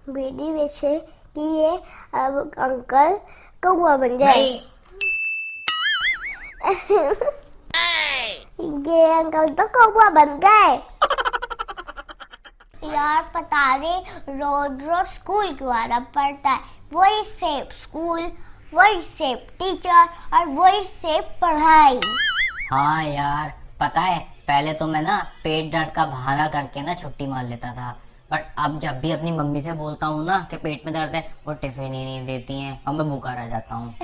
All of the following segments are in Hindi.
मेरी विश है कि ये अब अंकल कौवा बन जाए। ये अंकल तो कौवा बन गए। यार पता नहीं रोज रोज स्कूल क्यों आना पड़ता है। वही सेफ स्कूल, वही सेफ टीचर और वही सेफ पढ़ाई। हाँ यार पता है, पहले तो मैं ना पेट दर्द का बहाना करके ना छुट्टी मार लेता था, बट अब जब भी अपनी मम्मी से बोलता हूँ ना कि पेट में दर्द है, वो टिफिन ही नहीं देती हैं और मैं भूखा रह जाता हूँ।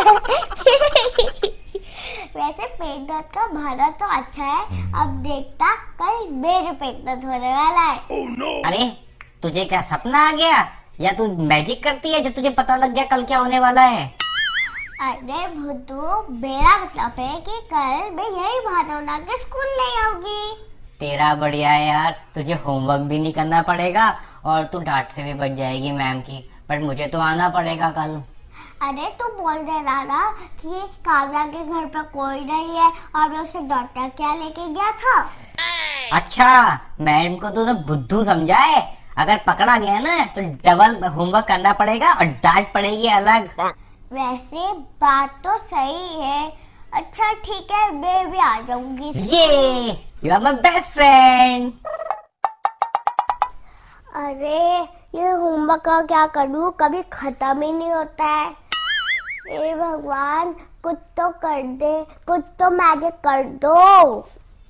वैसे पेट दर्द का बहाना तो अच्छा है। अब देखता कल मेरे पेट दर्द होने वाला है। Oh, no. अरे तुझे क्या सपना आ गया या तू मैजिक करती है जो तुझे पता लग गया कल क्या होने वाला है? अरे भुट्टू, मेरा मतलब है कि कल मैं यही बहाना बना के स्कूल नहीं आऊंगी। तेरा बढ़िया है यार, तुझे होमवर्क भी नहीं करना पड़ेगा और तू डांट से भी बच जाएगी मैम की, बट मुझे तो आना पड़ेगा कल। अरे तू बोल दे ना कि काव्या के घर पर कोई नहीं है और मैं उसे डॉक्टर क्या लेके गया था। अच्छा, मैम को तूने बुद्धू समझा है। अगर पकड़ा गया ना तो डबल होमवर्क करना पड़ेगा और डांट पड़ेगी अलग। वैसे बात तो सही है। अच्छा ठीक है, मैं भी आ जाऊंगी। ये you are my best friend. अरे ये होमवर्क का क्या करूँ, कभी खत्म ही नहीं होता है। हे भगवान, कुछ तो कर दे, कुछ तो मैजिक कर दो।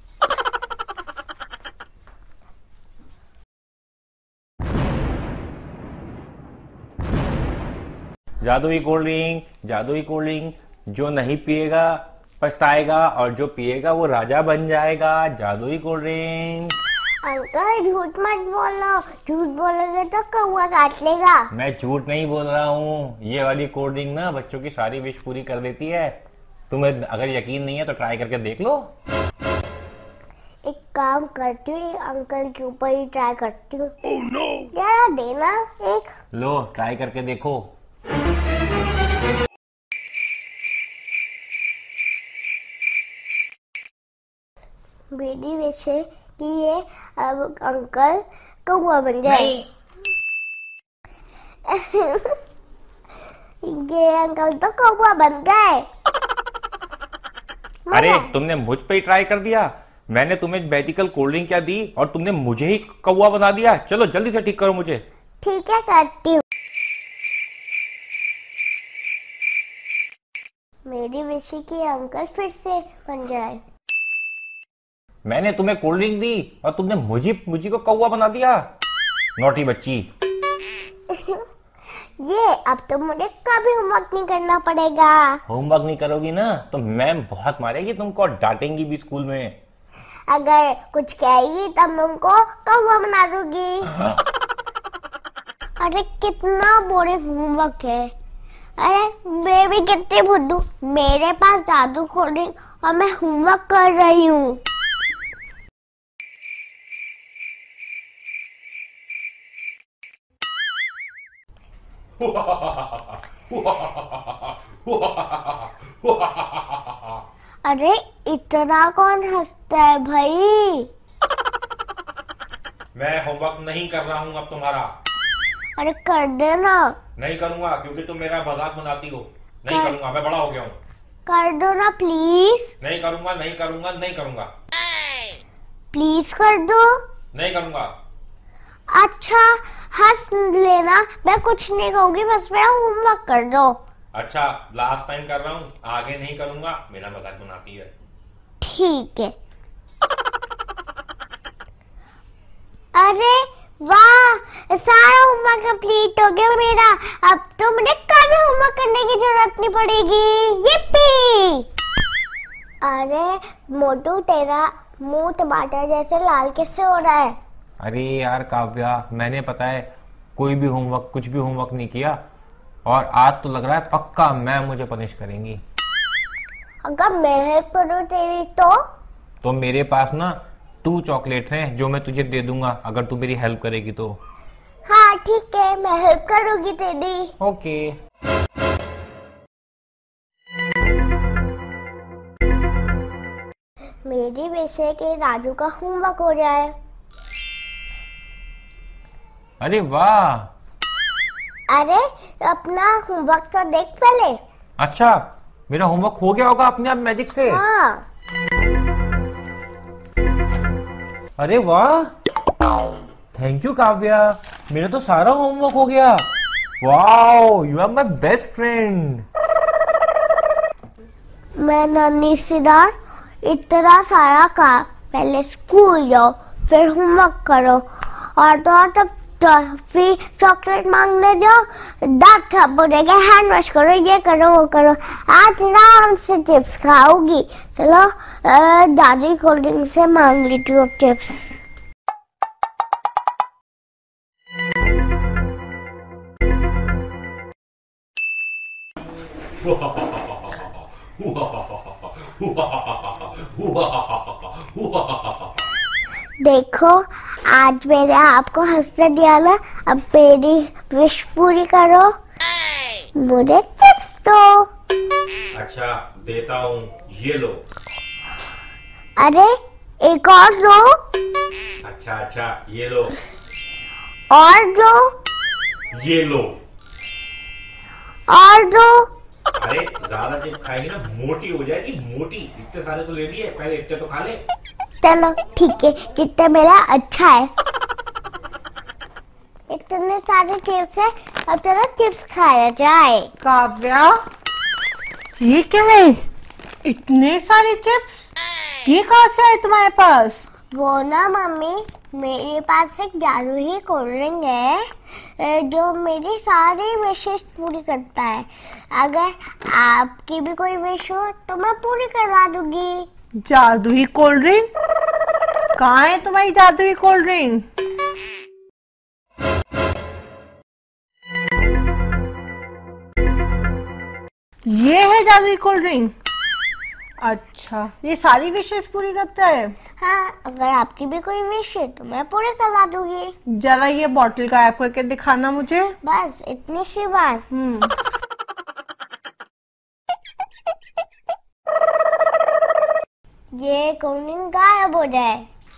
जादुई कोल्ड ड्रिंक, जादुई कोल्ड ड्रिंक, जो नहीं पिएगा पछताएगा और जो पिएगा वो राजा बन जाएगा। जादुई कोल्ड ड्रिंक। अंकल झूठ मत बोलो, झूठ बोलोगे तो कौवा काट लेगा। मैं झूठ नहीं बोल रहा हूँ, ये वाली कोल्ड ड्रिंक ना बच्चों की सारी विश पूरी कर देती है। तुम्हें अगर यकीन नहीं है तो ट्राई करके देख लो। एक काम करती हूँ, अंकल के ऊपर ही ट्राई करती हूँ। Oh, no. जरा देना एक। लो ट्राई करके देखो। मेरी विश है कि ये अब अंकल कौवा बन जाए। ये अंकल तो कौवा बन गए। अरे तुमने मुझ पे ही ट्राई कर दिया। मैंने तुम्हें मैजिकल कोल्ड ड्रिंक क्या दी और तुमने मुझे ही कौवा बना दिया। चलो जल्दी से ठीक करो मुझे। ठीक है, करती हूँ। मेरी विश है कि अंकल फिर से बन जाए। मैंने तुम्हें कोल्ड ड्रिंक दी और तुमने मुझे को कौवा बना दिया। नॉटी बच्ची। ये अब तो मुझे कभी होमवर्क नहीं करना पड़ेगा। होमवर्क नहीं करोगी ना तो मैम बहुत मारेगी तुमको और डांटेंगी भी स्कूल में। अगर कुछ कहेगी तब मैं उनको कौवा बना दूंगी। अरे कितना बोरिंग होमवर्क है। अरे मैं भी कितनी बुद्धू, मेरे पास जादू खोल और मैं होमवर्क कर रही हूँ। अरे इतना कौन हंसता है भाई? मैं होमवर्क नहीं कर रहा हूँ अब तुम्हारा। अरे कर देना। नहीं करूंगा क्योंकि तुम मेरा मजाक बनाती हो। नहीं करूंगा, मैं बड़ा हो गया हूँ। कर दो ना प्लीज। नहीं करूंगा, नहीं करूंगा, नहीं करूंगा। प्लीज कर दो। नहीं करूंगा। अच्छा हंस लेना, मैं कुछ नहीं कहूंगी, बस मेरा होमवर्क कर दो। अच्छा लास्ट टाइम कर रहा हूँ, आगे नहीं करूंगा। मेरा मजाक बनाती है। ठीक है। अरे वाह, सारा होमवर्क कंप्लीट हो गया मेरा। अब तो मुझे कभी होमवर्क करने की जरूरत नहीं पड़ेगी। yippee! अरे मोटू, तेरा मुंह टमाटर जैसे लाल कैसे हो रहा है? अरे यार काव्या, मैंने पता है कुछ भी होमवर्क नहीं किया और आज तो लग रहा है पक्का मैम मुझे पनिश करेंगी। अगर मैं हेल्प करूं तेरी तो मेरे पास ना 2 चॉकलेट्स हैं जो मैं तुझे दे दूंगा अगर तू मेरी हेल्प करेगी तो। हाँ ठीक है, मैं हेल्प करूंगी तेरी। ओके। मेरी विश है कि राजू का होमवर्क हो जाए। अरे वाह, अरे अपना होमवर्क तो देख पहले। अच्छा, मेरा होमवर्क हो गया होगा अपने आप मैजिक से। हाँ। अरे वाह, थैंक यू काव्या, मेरा तो सारा होमवर्क हो गया। Wow, you are my best friend. मैं नानी से डांट इतना सारा काम, पहले स्कूल जाओ फिर होमवर्क करो और तब फिर चॉकलेट मांगने जाओ, दांत खराब हो जाएगा, हैंड वॉश करो, ये करो वो करो। आज आराम से चिप्स खाओगी। चलो दादी कोल्ड ड्रिंक से मांग लेती हूँ चिप्स। देखो आज मैंने आपको हंसने दिया ना, अब मेरी विश पूरी करो, मुझे चिप्स दो। अच्छा देता हूँ, ये लो। अरे एक और दो। अच्छा ये लो। और दो। ये लो। और दो। अरे ज्यादा चिप्स खाएगी ना मोटी हो जाएगी, मोटी। इतने सारे तो ले लिए, पहले इतने तो खा ले। चलो ठीक है, कितना मेरा अच्छा है। इतने सारे चिप्स है, अब चलो चिप्स खाया जाए। काव्या, ये क्या है? इतने सारे चिप्स ये कहाँ से आए तुम्हारे पास? वो ना मम्मी, मेरे पास एक जादुई कोल्ड ड्रिंक है जो मेरी सारी विशेष पूरी करता है। अगर आपकी भी कोई विश हो तो मैं पूरी करवा दूंगी। जादुई कोल्ड ड्रिंक? कहाँ है तुम्हारी जादुई कोल्ड ड्रिंक? ये है जादुई कोल्ड ड्रिंक। अच्छा, ये सारी विशेष पूरी करता है। हाँ, अगर आपकी भी कोई विश है तो मैं पूरी करवा दूंगी। जरा ये बॉटल का ऐप करके दिखाना मुझे। बस इतनी सी बात। ये कोल्ड ड्रिंक गायब हो जाए।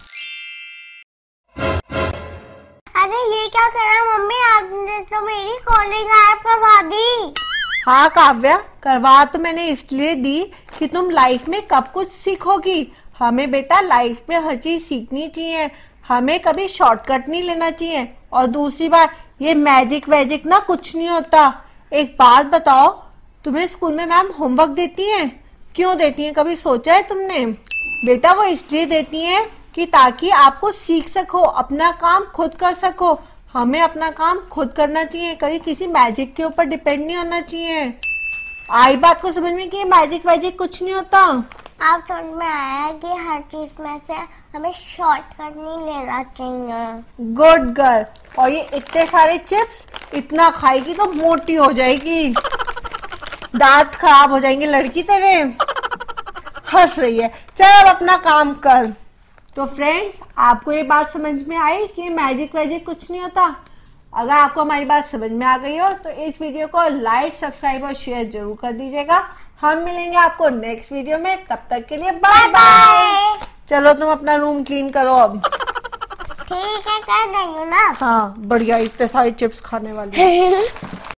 अरे ये क्या करा मम्मी, आपने तो मेरी कोल्ड ड्रिंक गायब करवा दी। हाँ काव्या, करवा तो मैंने इसलिए दी कि तुम लाइफ में कब कुछ सीखोगी। हमें बेटा लाइफ में हर चीज सीखनी चाहिए, हमें कभी शॉर्टकट नहीं लेना चाहिए। और दूसरी बात, ये मैजिक वैजिक ना कुछ नहीं होता। एक बात बताओ, तुम्हें स्कूल में मैम होमवर्क देती हैं? क्यों देती हैं, कभी सोचा है तुमने? बेटा वो इसलिए देती हैं कि ताकि आपको सीख सको, अपना काम खुद कर सको। हमें अपना काम खुद करना चाहिए, कभी किसी मैजिक के ऊपर डिपेंड नहीं होना चाहिए। आई बात को समझ में कि मैजिक वैजिक कुछ नहीं होता। आप समझ में आया कि हर चीज में से हमें शॉर्टकट नहीं लेना चाहिए। Good girl. और ये इतने सारे चिप्स इतना खाएगी तो मोटी हो जाएगी, दांत खराब हो जाएंगे लड़की तेरे। हंस रही है, चल अब अपना काम कर। तो फ्रेंड्स, आपको ये बात समझ में आई कि मैजिक वैजिक कुछ नहीं होता? अगर आपको हमारी बात समझ में आ गई हो तो इस वीडियो को लाइक, सब्सक्राइब और शेयर जरूर कर दीजिएगा। हम मिलेंगे आपको नेक्स्ट वीडियो में, तब तक के लिए बाय बाय। चलो तुम अपना रूम क्लीन करो अब। ठीक है, कर रही हूँ ना। हाँ बढ़िया, इतने सारे चिप्स खाने वाली।